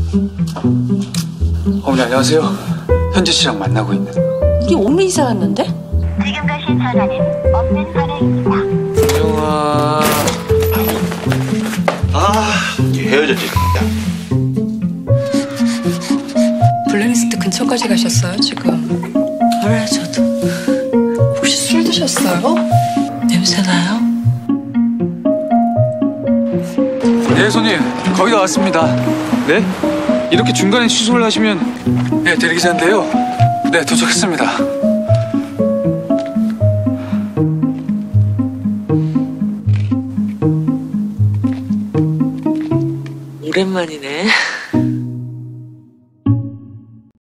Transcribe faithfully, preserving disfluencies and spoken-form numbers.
어머니 안녕하세요. 현지 씨랑 만나고 있는. 우리 오미 이사 왔는데? 지금 가신 전화는 없는 전화입니다. 영아. 아, 헤어졌지. 블랙리스트 근처까지 가셨어요 지금? 그래 저도. 혹시 술 드셨어요? 냄새 나요? 네 손님 거의 다 왔습니다. 네? 이렇게 중간에 취소를 하시면 네 대리기사인데요. 네 도착했습니다. 오랜만이네.